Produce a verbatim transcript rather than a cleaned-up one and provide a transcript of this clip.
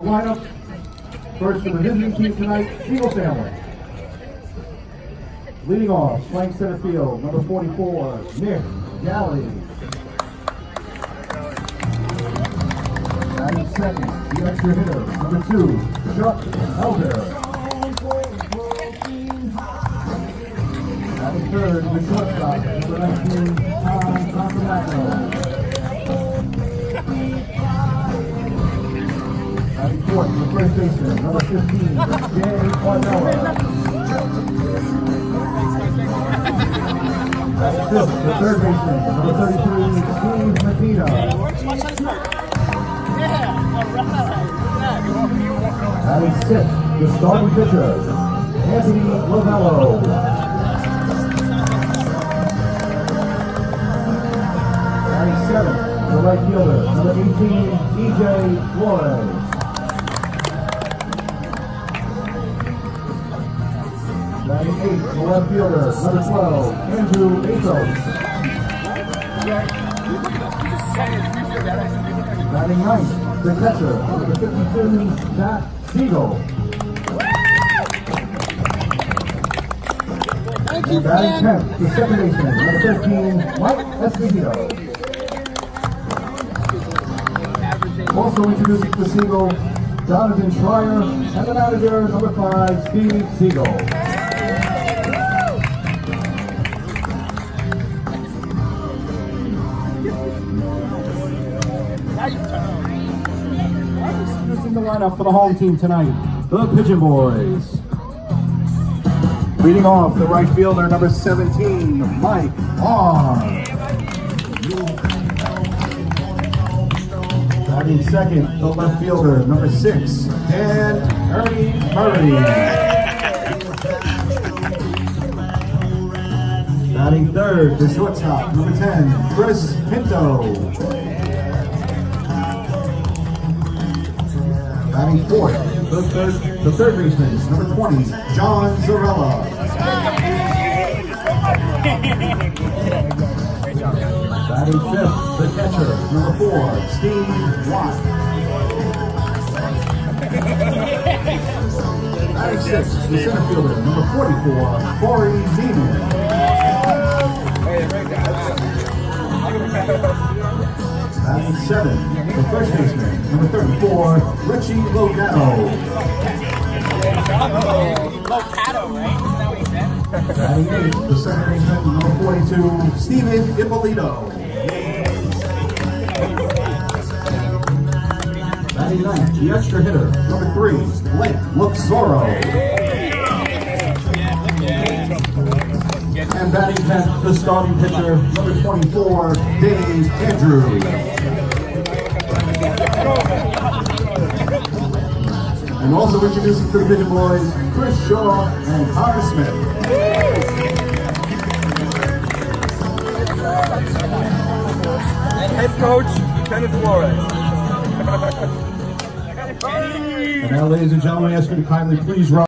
Lineup. First for the visiting team tonight, Eagle family. Leading off, playing center field, number forty-four, Nick Galley. Batting second, the extra hitter, number two, Chuck Elder. Batting third, the shortstop, number nineteen, Tom Consolano. Batting fourth, the first baseman, number fifteen, Jay Quadella. Fifth, the third baseman, number thirty-three, Steve Medina. Batting sixth, the starting pitcher, Anthony Lovello. Batting seventh, the right fielder, number eighteen, E J Flores. Batting eighth, the left fielder, number twelve, Andrew Atos. Batting ninth, the catcher, number fifty-two, Matt Siegel. And batting tenth, the second baseman, number thirteen, Mike Esposito. Also introducing the Siegel, Jonathan Schreier, and the manager, number five, Steve Siegel. Introducing the lineup for the home team tonight, the Pigeon Boys. Leading off, the right fielder, number seventeen, Mike Vaughn. Batting second, the left fielder, number six, Dan Ernie Murray. Batting third, the shortstop, number ten, Chris Pinto. Batting fourth, the third, the third baseman, number twenty, John Zarella. Batting fifth, the catcher, number four, Steve Watt. Batting sixth, the center fielder, number forty-four, Corey Zeman. Batting seventh, the first baseman, number thirty-four, Richie Logano. Logano, right? Isn't that what he said? Batting eighth, the second baseman, number forty-two, Steven Ippolito. Batting ninth, the extra hitter, number three, Blake Luxoro. And batting tenth, the starting pitcher, number twenty-four, Dave Andrews. And also introducing to the Pigeon Boys, Chris Shaw and Connor Smith. Head coach, Kenneth Flores. And now, ladies and gentlemen, I ask you to kindly please rise.